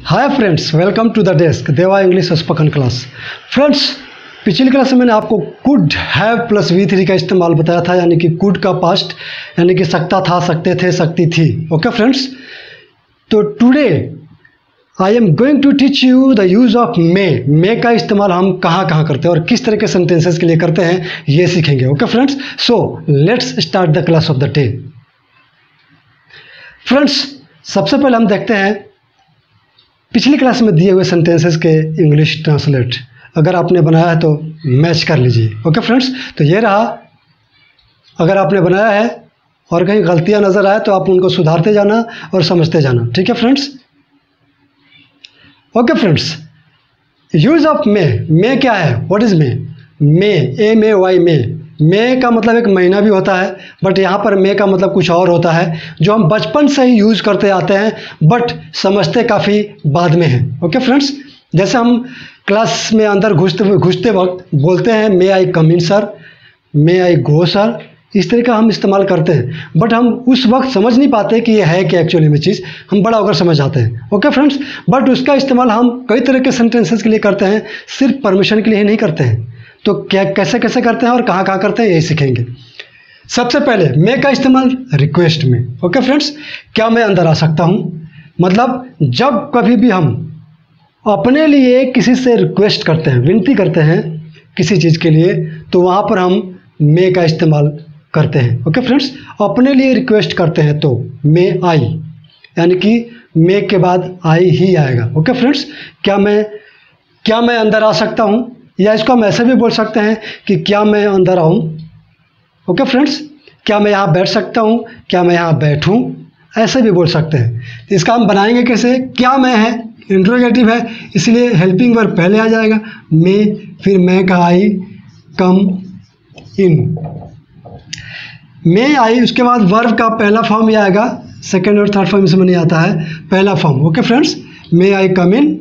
Hi friends, welcome to the desk Deva English spoken class. Friends, पिछली class में मैंने आपको कुड हैव प्लस V3 का इस्तेमाल बताया था, यानी कि कुड का पास्ट, यानी कि सकता था, सकते थे, सकती थी। ओके फ्रेंड्स, तो today I am going to teach you the use of may का इस्तेमाल हम कहाँ कहाँ करते हैं और किस तरह के सेंटेंसेस के लिए करते हैं, ये सीखेंगे। Okay friends, so let's start the class of the day. Friends, सबसे पहले हम देखते हैं पिछली क्लास में दिए हुए सेंटेंसेस के इंग्लिश ट्रांसलेट। अगर आपने बनाया है तो मैच कर लीजिए। ओके फ्रेंड्स, तो ये रहा। अगर आपने बनाया है और कहीं गलतियां नज़र आए तो आप उनको सुधारते जाना और समझते जाना। ठीक है friends. Okay friends, use of may क्या है? What is may? MAY may का मतलब एक महीना भी होता है, बट यहाँ पर मे का मतलब कुछ और होता है, जो हम बचपन से ही यूज़ करते आते हैं बट समझते काफ़ी बाद में हैं। ओके फ्रेंड्स, जैसे हम क्लास में अंदर घुसते वक्त बोलते हैं मे I come in sir, may I go sir, इस तरह का हम इस्तेमाल करते हैं, बट हम उस वक्त समझ नहीं पाते कि ये है क्या एक्चुअली में चीज़। हम बड़ा होकर समझ आते हैं। ओके फ्रेंड्स, बट उसका इस्तेमाल हम कई तरह के सेंटेंसेस के लिए करते हैं, सिर्फ परमिशन के लिए ही नहीं करते हैं। तो क्या कैसे कैसे करते हैं और कहाँ कहाँ करते हैं, यही सीखेंगे। सबसे पहले मे का इस्तेमाल रिक्वेस्ट में। ओके फ्रेंड्स, क्या मैं अंदर आ सकता हूँ? मतलब जब कभी भी हम अपने लिए किसी से रिक्वेस्ट करते हैं, विनती करते हैं किसी चीज़ के लिए, तो वहाँ पर हम मे का इस्तेमाल करते हैं। ओके फ्रेंड्स, अपने लिए रिक्वेस्ट करते हैं तो मे आई, यानी कि मे के बाद आई ही आएगा। ओके फ्रेंड्स, क्या मैं अंदर आ सकता हूँ, या इसको हम ऐसे भी बोल सकते हैं कि क्या मैं अंदर आऊँ। ओके फ्रेंड्स, क्या मैं यहाँ बैठ सकता हूँ, क्या मैं यहाँ बैठूँ, ऐसे भी बोल सकते हैं। इसका हम बनाएंगे कैसे? क्या मैं है, इंट्रोगेटिव है, इसलिए हेल्पिंग वर्ब पहले आ जाएगा, मे, फिर मैं का आई, कम इन, मे आई, उसके बाद वर्ब का पहला फॉर्म ही आएगा, सेकेंड और थर्ड फॉर्म इसमें नहीं आता है, पहला form. Okay friends, may I come in.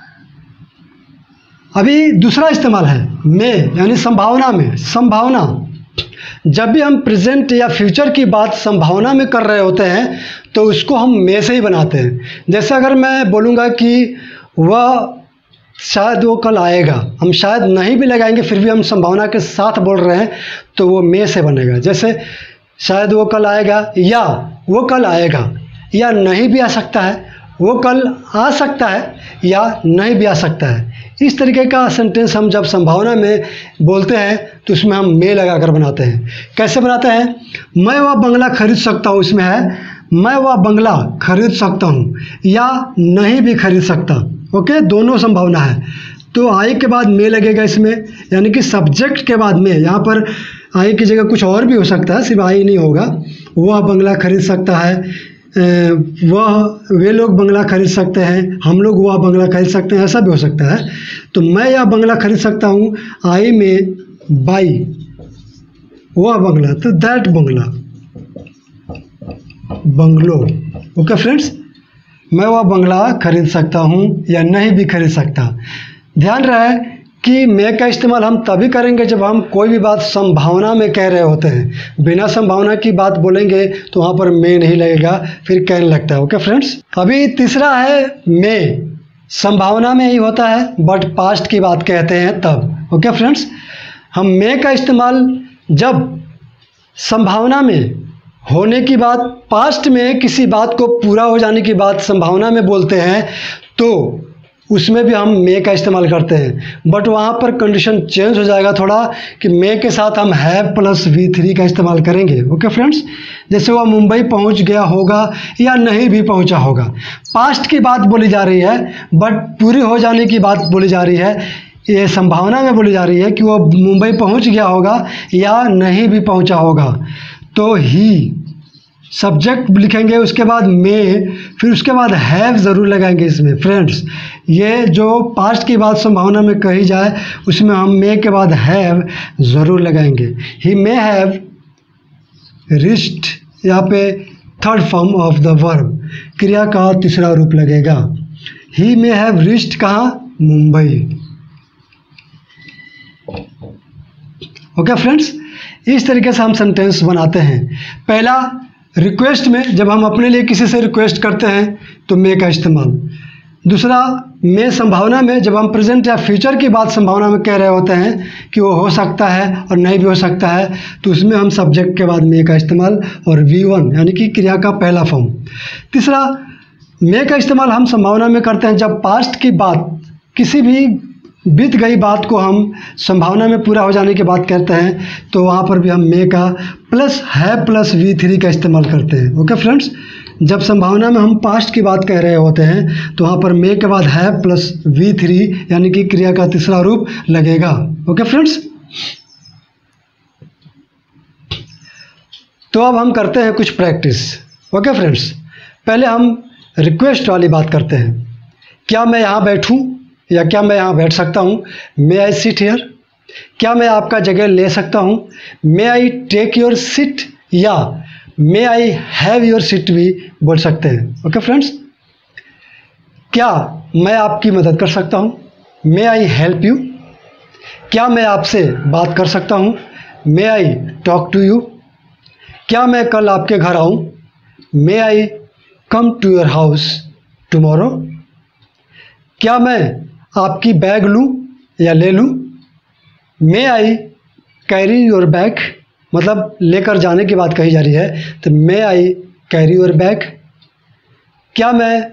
अभी दूसरा इस्तेमाल है मे, यानी संभावना में। संभावना, जब भी हम प्रेजेंट या फ्यूचर की बात संभावना में कर रहे होते हैं तो उसको हम मे से ही बनाते हैं। जैसे अगर मैं बोलूँगा कि वह शायद वो कल आएगा, हम शायद नहीं भी लगाएंगे, फिर भी हम संभावना के साथ बोल रहे हैं, तो वो मे से बनेगा। जैसे शायद वो कल आएगा, या वो कल आएगा, या नहीं भी आ सकता है, वो कल आ सकता है या नहीं भी आ सकता है। इस तरीके का सेंटेंस हम जब संभावना में बोलते हैं तो उसमें हम मे लगा कर बनाते हैं। कैसे बनाते हैं? मैं वह बंगला खरीद सकता हूँ, इसमें है मैं वह बंगला खरीद सकता हूँ, या नहीं भी खरीद सकता। ओके, दोनों संभावना है, तो आई के बाद मे लगेगा इसमें, यानी कि सब्जेक्ट के बाद में। यहाँ पर आई की जगह कुछ और भी हो सकता है, सिर्फ आई नहीं होगा। वह बंगला खरीद सकता है, वे लोग बंगला खरीद सकते हैं, हम लोग वह बंगला खरीद सकते हैं, ऐसा भी हो सकता है। तो मैं यह बंगला खरीद सकता हूँ, आई में बाई वह बंगला, तो दैट बंगला, बंगलो। ओके फ्रेंड्स, मैं वह बंगला खरीद सकता हूँ या नहीं भी खरीद सकता। ध्यान रहे कि मे का इस्तेमाल हम तभी करेंगे जब हम कोई भी बात संभावना में कह रहे होते हैं। बिना संभावना की बात बोलेंगे तो वहाँ पर मे नहीं लगेगा, फिर कैन लगता है। ओके फ्रेंड्स, अभी तीसरा है मे, संभावना में ही होता है बट पास्ट की बात कहते हैं तब। ओके फ्रेंड्स, हम मे का इस्तेमाल जब संभावना में होने की बात, पास्ट में किसी बात को पूरा हो जाने की बात संभावना में बोलते हैं, तो उसमें भी हम मे का इस्तेमाल करते हैं। बट वहाँ पर कंडीशन चेंज हो जाएगा थोड़ा, कि मे के साथ हम हैव प्लस V3 का इस्तेमाल करेंगे। ओके फ्रेंड्स, जैसे वह मुंबई पहुँच गया होगा या नहीं भी पहुँचा होगा। पास्ट की बात बोली जा रही है बट पूरी हो जाने की बात बोली जा रही है, ये संभावना में बोली जा रही है कि वह मुंबई पहुँच गया होगा या नहीं भी पहुँचा होगा। तो ही सब्जेक्ट लिखेंगे, उसके बाद मे, फिर उसके बाद हैव ज़रूर लगाएंगे इसमें। फ्रेंड्स, ये जो पास्ट की बात संभावना में कही जाए उसमें हम मे के बाद हैव ज़रूर लगाएंगे। ही मे हैव रीच्ड, यहाँ पे third form of the verb, क्रिया का तीसरा रूप लगेगा। ही मे हैव रीच्ड कहाँ? मुंबई। ओके फ्रेंड्स, इस तरीके से हम सेंटेंस बनाते हैं। पहला रिक्वेस्ट में, जब हम अपने लिए किसी से रिक्वेस्ट करते हैं तो मे का इस्तेमाल। दूसरा, मैं संभावना में जब हम प्रेजेंट या फ्यूचर की बात संभावना में कह रहे होते हैं कि वो हो सकता है और नहीं भी हो सकता है, तो उसमें हम सब्जेक्ट के बाद मे का इस्तेमाल और V1 यानी कि क्रिया का पहला फॉर्म। तीसरा, मे का इस्तेमाल हम संभावना में करते हैं जब पास्ट की बात, किसी भी बीत गई बात को हम संभावना में पूरा हो जाने की बात कहते हैं, तो वहाँ पर भी हम मे का प्लस है प्लस V3 का इस्तेमाल करते हैं। ओके फ्रेंड्स, जब संभावना में हम पास्ट की बात कह रहे होते हैं तो वहाँ पर मे के बाद है प्लस V3 यानी कि क्रिया का तीसरा रूप लगेगा। ओके फ्रेंड्स, तो अब हम करते हैं कुछ प्रैक्टिस। ओके फ्रेंड्स, पहले हम रिक्वेस्ट वाली बात करते हैं। क्या मैं यहाँ बैठूँ या क्या मैं यहाँ बैठ सकता हूँ? May I sit here. क्या मैं आपका जगह ले सकता हूँ? May I take your seat या may I have your seat भी बोल सकते हैं। ओके फ्रेंड्स, क्या मैं आपकी मदद कर सकता हूँ? May I help you. क्या मैं आपसे बात कर सकता हूँ? May I talk to you. क्या मैं कल आपके घर आऊँ? May I come to your house tomorrow. क्या मैं आपकी बैग लूँ या ले लूँ? May I carry your bag, मतलब लेकर जाने की बात कही जा रही है, तो may I carry your bag. क्या मैं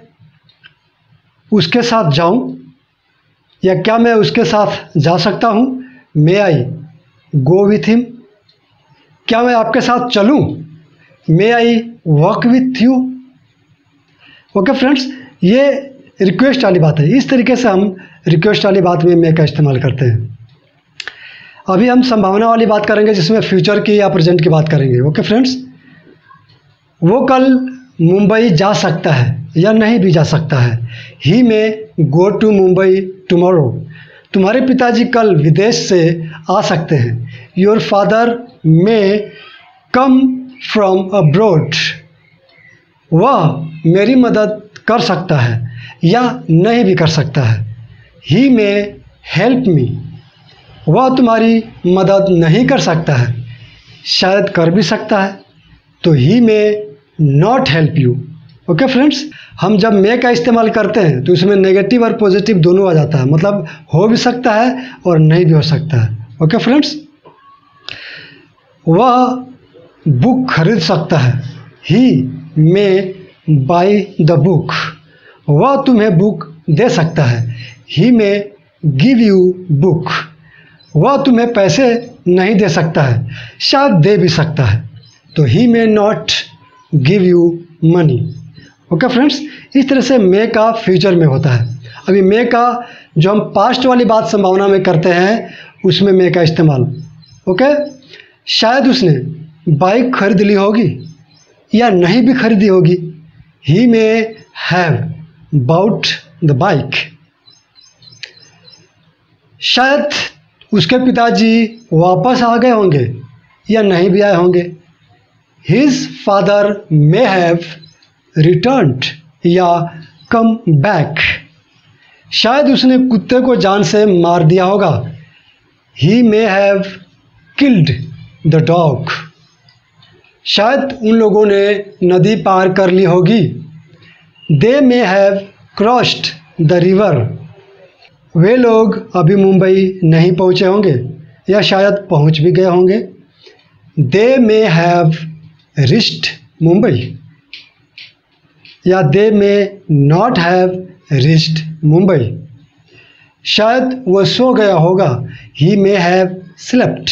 उसके साथ जाऊं या क्या मैं उसके साथ जा सकता हूं? May I go with him. क्या मैं आपके साथ चलूं? May I walk with you. Okay friends, ये रिक्वेस्ट वाली बात है। इस तरीके से हम रिक्वेस्ट वाली बात में मे का इस्तेमाल करते हैं। अभी हम संभावना वाली बात करेंगे जिसमें फ्यूचर की या प्रेजेंट की बात करेंगे। ओके फ्रेंड्स, वो कल मुंबई जा सकता है या नहीं भी जा सकता है। ही में गो टू मुंबई टुमारो। तुम्हारे पिताजी कल विदेश से आ सकते हैं। Your father may come from abroad. वह मेरी मदद कर सकता है या नहीं भी कर सकता है। ही में हेल्प मी। वह तुम्हारी मदद नहीं कर सकता है, शायद कर भी सकता है, तो he may not help you. Okay friends, हम जब मे का इस्तेमाल करते हैं तो इसमें नेगेटिव और पॉजिटिव दोनों आ जाता है, मतलब हो भी सकता है और नहीं भी हो सकता है। ओके फ्रेंड्स, वह बुक खरीद सकता है। He may buy the book. वह तुम्हें बुक दे सकता है। He may give you book. वह तुम्हें पैसे नहीं दे सकता है, शायद दे भी सकता है, तो he may not give you money. Okay friends, इस तरह से मे का फ्यूचर में होता है। अभी मे का जो हम पास्ट वाली बात संभावना में करते हैं उसमें मे का इस्तेमाल। ओके, शायद उसने बाइक खरीद ली होगी या नहीं भी खरीदी होगी। He may have bought the bike. शायद उसके पिताजी वापस आ गए होंगे या नहीं भी आए होंगे। His father may have returned या कम बैक। शायद उसने कुत्ते को जान से मार दिया होगा। He may have killed the dog. शायद उन लोगों ने नदी पार कर ली होगी। They may have crossed the river. वे लोग अभी मुंबई नहीं पहुंचे होंगे या शायद पहुंच भी गए होंगे। They may have reached Mumbai या they may not have reached Mumbai. शायद वह सो गया होगा। He may have slept.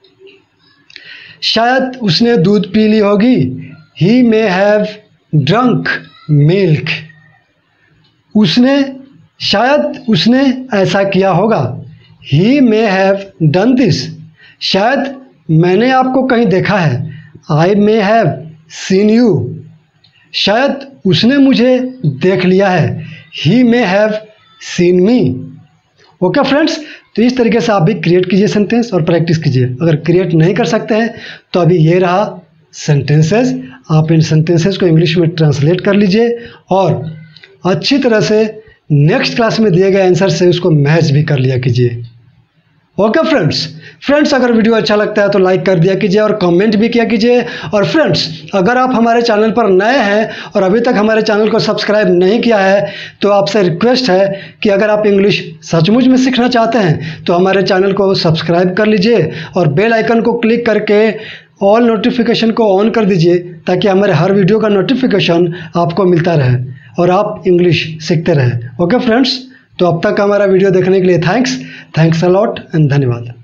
शायद उसने दूध पी ली होगी। He may have drunk milk. शायद उसने ऐसा किया होगा। He may have done this. शायद मैंने आपको कहीं देखा है। I may have seen you. शायद उसने मुझे देख लिया है। He may have seen me. Okay friends, तो इस तरीके से आप भी क्रिएट कीजिए सेंटेंस और प्रैक्टिस कीजिए। अगर क्रिएट नहीं कर सकते हैं तो अभी ये रहा सेंटेंसेस। आप इन सेंटेंसेस को इंग्लिश में ट्रांसलेट कर लीजिए और अच्छी तरह से नेक्स्ट क्लास में दिए गए आंसर से उसको मैच भी कर लिया कीजिए। ओके फ्रेंड्स अगर वीडियो अच्छा लगता है तो लाइक कर दिया कीजिए और कमेंट भी किया कीजिए। और फ्रेंड्स अगर आप हमारे चैनल पर नए हैं और अभी तक हमारे चैनल को सब्सक्राइब नहीं किया है तो आपसे रिक्वेस्ट है कि अगर आप इंग्लिश सचमुच में सीखना चाहते हैं तो हमारे चैनल को सब्सक्राइब कर लीजिए और बेल आइकन को क्लिक करके ऑल नोटिफिकेशन को ऑन कर दीजिए ताकि हमारे हर वीडियो का नोटिफिकेशन आपको मिलता रहे और आप इंग्लिश सीखते रहें। ओके फ्रेंड्स, तो अब तक हमारा वीडियो देखने के लिए थैंक्स अ लॉट एंड धन्यवाद।